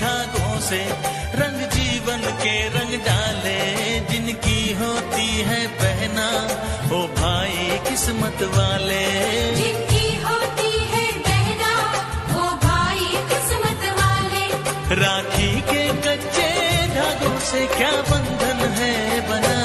धागों से रंग जीवन के रंग डाले, जिनकी होती है बहना ओ भाई किस्मत वाले, जिनकी होती है बहना ओ भाई किस्मत वाले। राखी के कच्चे धागों से क्या बंधन है बना,